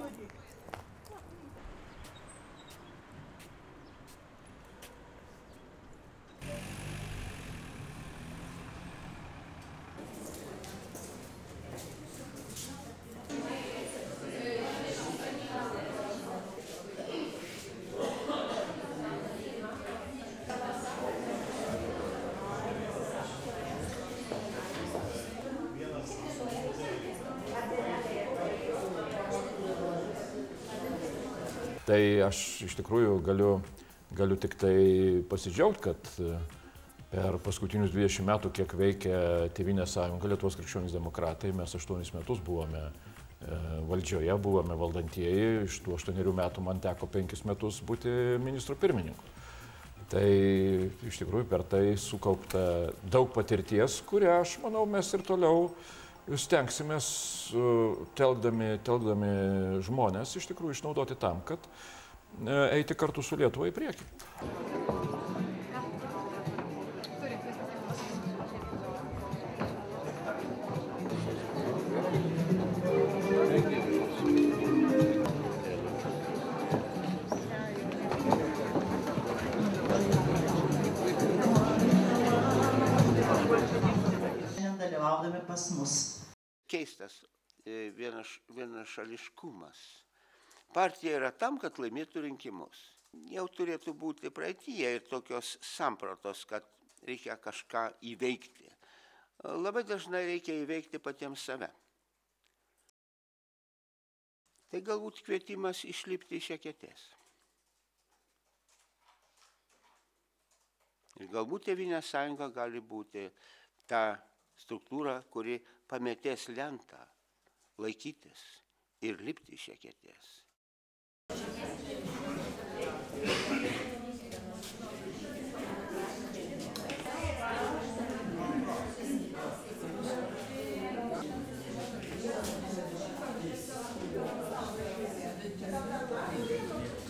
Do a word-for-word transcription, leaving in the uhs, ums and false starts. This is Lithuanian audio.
Tai aš iš tikrųjų galiu, galiu tik tai pasidžiaugti, kad per paskutinius dvidešimt metų, kiek veikia Tėvynės sąjunga, Lietuvos krikščionys demokratai, mes aštuonis metus buvome valdžioje, buvome valdantieji, iš tų aštuonerių metų man teko penkis metus būti ministru pirmininku. Tai iš tikrųjų per tai sukaupta daug patirties, kurią aš manau mes ir toliau stengsimės telkdami, telkdami žmonės iš tikrųjų išnaudoti tam, kad eiti kartu su Lietuva į priekį. Dalyvaudami pas mus. Keistas vienaš, vienašališkumas. Partija yra tam, kad laimėtų rinkimus. Jau turėtų būti praeityje ir tokios sampratos, kad reikia kažką įveikti. Labai dažnai reikia įveikti patiems save. Tai galbūt kvietimas išlipti iš eketės. Ir galbūt Tėvynės sąjunga gali būti ta struktūra, kuri pametės lentą, laikytis ir lipti iš eketės. Thank you.